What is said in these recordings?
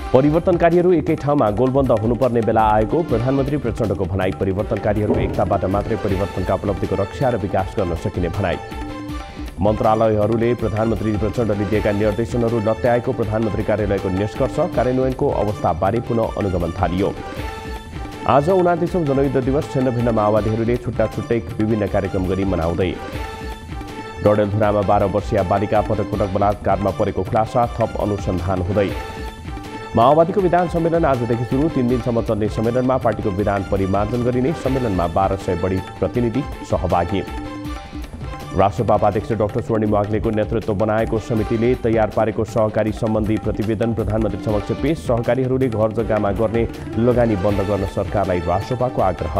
परिवर्तनकारीहरू एकै ठाउँमा गोलबन्द हुनुपर्ने बेला आएको प्रधानमन्त्री प्रचण्डको भनाई। परिवर्तनकारीहरू एकताबाट मात्रै परिवर्तनका उपलब्धिको रक्षा र विकास गर्न सकिने भनाई। मन्त्रालयहरूले प्रधानमन्त्री प्रचण्डले दिएका निर्देशनहरू लत्याएको प्रधानमन्त्री कार्यालयको निष्कर्ष। कार्यान्वयनको अवस्थाबारे पुनः अनुगमन थालियो। आज 29औं जनयुद्ध दिवस। छिन्न भिन्न माओवादीहरूले छुट्टा छुट्टै विभिन्न कार्यक्रम गरी मनाउँदै। डडेलधुरामा 12 वर्षीय बालिका पटक पटक बलात्कारमा परेको खुलासा। थप अनुसन्धान हुँदै। माओवादीको विधान सम्मेलन आजदेखि सुरु। 3 दिनसम्म चल्ने सम्मेलनमा पार्टीको विधान परिमार्जन गरिने। सम्मेलनमा 1200 बढी प्रतिनिधि सहभागी। राष्ट्रपा उपाध्यक्ष डाक्टर स्वर्णिम वाग्लेको नेतृत्व बनाएको समितिले तयार पारेको सहकारी सम्बन्धी प्रतिवेदन प्रधानमन्त्री समक्ष पेश। सहकारीहरूले घर जग्गामा गर्ने लगानी बन्द गर्न सरकारलाई राष्ट्रपाको आग्रह।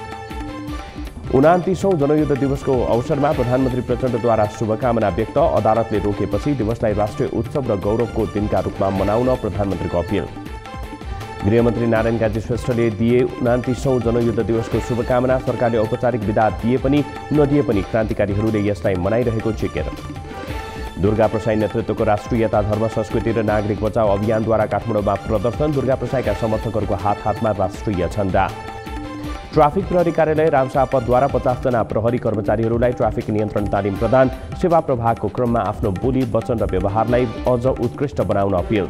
29औं जनयुद्ध दिवसको अवसरमा प्रधानमन्त्री प्रचण्डद्वारा शुभकामना व्यक्त। अदालतले रोकेपछि दिवसलाई राष्ट्रिय उत्सव र गौरवको दिनका रूपमा मनाउन प्रधानमन्त्रीको अपील। गृहमन्त्री नारायण काजी श्रेष्ठले दिए 29औं जनयुद्ध दिवसको शुभकामना। सरकारले औपचारिक विदा दिए पनि नदिए पनि क्रान्तिकारीहरूले यसलाई मनाइरहेको जिकिर। दुर्गा प्रसाई नेतृत्वको राष्ट्रियता धर्म संस्कृति र नागरिक बचाउ अभियानद्वारा काठमाडौँमा प्रदर्शन। दुर्गा प्रसाईका समर्थकहरूको हात हातमा राष्ट्रिय झण्डा। ट्राफिक प्रहरी कार्यालय रामसापद्वारा 50 जना प्रहरी कर्मचारीहरूलाई ट्राफिक नियन्त्रण तालिम प्रदान। सेवा प्रभागको क्रममा आफ्नो बोली वचन र व्यवहारलाई अझ उत्कृष्ट बनाउन अपील।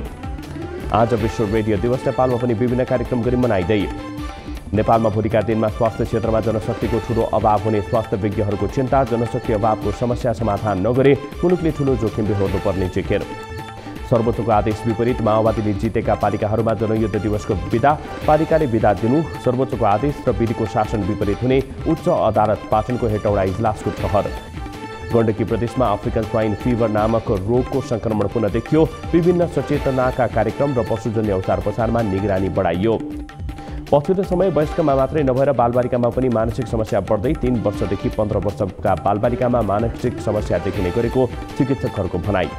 आज विश्व रेडियो दिवस। नेपालमा पनि विभिन्न कार्यक्रम गरी मनाइँदै। नेपालमा भोलिका दिनमा स्वास्थ्य क्षेत्रमा जनशक्तिको ठूलो अभाव हुने स्वास्थ्य विज्ञहरूको चिन्ता। जनशक्ति अभावको समस्या समाधान नगरे मुलुकले ठूलो जोखिम बेहोर्नुपर्ने जिकिर। सर्वोच्चको आदेश विपरीत माओवादीले जितेका पालिकाहरूमा जनयुद्ध दिवसको विदा। पालिकाले विदा दिनु। सर्वोच्चको आदेश र विधिको शासन विपरीत हुने। उच्च अदालत पाटनको हेटौडा इजलासको ठहर। गण्डकी प्रदेशमा अफ्रिकन स्वाइन फिभर नामक रोगको संक्रमण पुनः देखियो। विभिन्न सचेतनाका कार्यक्रम र पशुजन्य औजार उपचारमा निगरानी बढाइयो। पछिल्लो समय वयस्कमा मात्रै नभएर बालबालिकामा पनि मानसिक समस्या बढ्दै। 3 वर्षदेखि 15 वर्षका बालबालिकामा मानसिक समस्या देखिने गरेको चिकित्सकहरूको भनाई।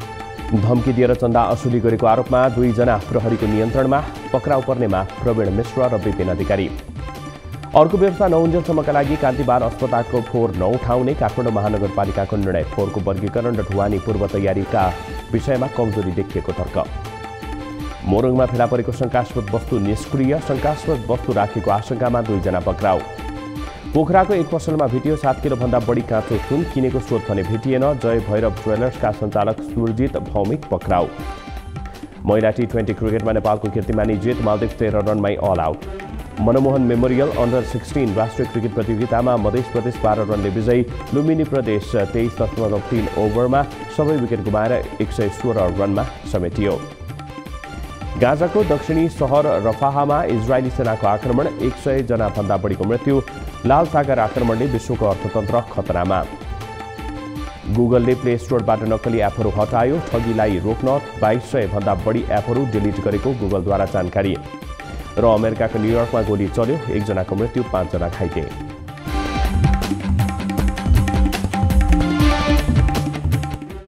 धम्की दिएर चन्दा असुली गरेको आरोपमा 2 जना प्रहरीको नियन्त्रणमा। पक्राउ पर्नेमा प्रवीण मिश्र र विपिन अधिकारी। अर्को व्यवस्था नहुन्जेलसम्मका लागि कान्तिबार अस्पतालको फोहोर नउठाउने काठमाडौँ महानगरपालिकाको निर्णय। फोहोरको वर्गीकरण र ढुवानी पूर्व तयारीका विषयमा कमजोरी देखिएको तर्क। मोरङमा फेला परेको शङ्कास्पद वस्तु निष्क्रिय। शङ्कास्पद वस्तु राखेको आशंकामा 2 जना पक्राउ। पोखराको एक पसलमा भेटियो 7 किलोभन्दा बढी काँचो सुन। किनेको स्रोत भने भेटिएन। जय भैरव ज्वेलर्सका सञ्चालक सुरजित भौमिक पक्राउ। महिला T20 क्रिकेटमा नेपालको कीर्तिमानी जित। मालदिप्स 13 रनमै all out. Manmohan memorial under 16 राष्ट्रिय क्रिकेट प्रतियोगितामा मध्य प्रदेश 12 रनले विजयी। लुम्बिनी प्रदेश 23.3 ओभरमा सबै विकेट गुमाएर 116 रनमा समेटियो। गाजाको दक्षिणी सहर रफाहमा इजरायली सेनाको आक्रमण। 100 जना भन्दा बढीको मृत्यु। लाल सागर आक्रमणले विश्वको अर्थतन्त्र खतरामा। गुगलले प्ले स्टोरबाट नक्कली एपहरू हटायो। ठगीलाई रोक्न 2200 भन्दा बढी एपहरू डिलिट गरेको गुगलद्वारा जानकारी। र अमेरिकाको न्युयोर्कमा गोली चल्यो। 1 जनाको मृत्यु, 5 जना घाइते।